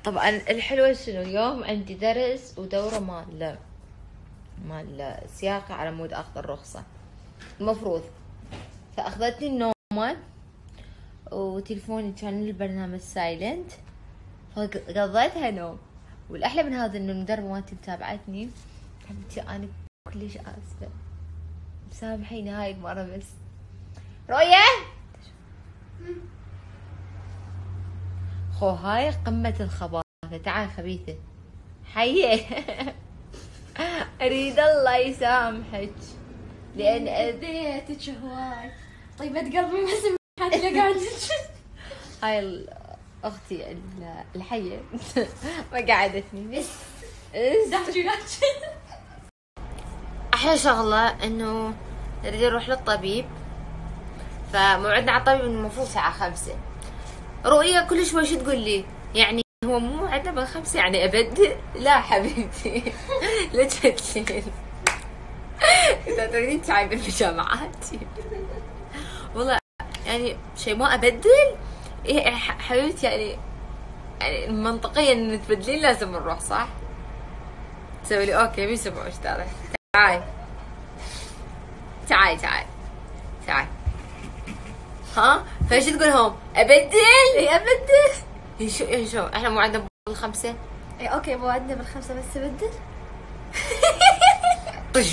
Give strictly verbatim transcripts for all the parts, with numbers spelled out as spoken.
طبعا الحلوة شنو اليوم عندي درس ودورة مال مال سياقة على مود اخذ الرخصة المفروض، فاخذتني النومة وتلفوني كان البرنامج سايلنت فقضيتها نوم. والاحلى من هذا انه المدربة مالتي متابعتني. حبيبتي انا كلش اسفة، مسامحيني هاي المرة بس. رؤية خو هاي قمة الخباثة، تعال خبيثة حيه. اريد الله يسامحك لان اذيتك هواي. طيبة قلبي ما سمحت لك عندك. هاي اختي الحية ما قعدتني بس احلى شغلة انه نريد نروح للطبيب، فموعدنا على الطبيب المفروض الساعة خمسة. رؤية كل شوي شو تقول لي يعني هو مو موعدنا بالخمسة يعني ابدل؟ لا حبيبتي لا تبدلين اذا تريدين تعبي بجامعاتي والله يعني شيء ما ابدل. إيه حبيبتي يعني يعني منطقيا ان تبدلين لازم نروح صح؟ تسوي لي اوكي بيسمعوش ترى. تعاي تعاي تعاي تعاي ها فايش تقولهم؟ ابدل؟ اي ابدل؟ اي شو اي شو احنا موعدنا بالخمسة؟ اي اوكي موعدنا بالخمسة بس ابدل؟ طش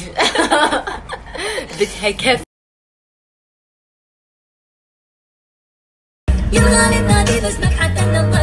بدها كف. يلا ننادي باسمك حتى ننطق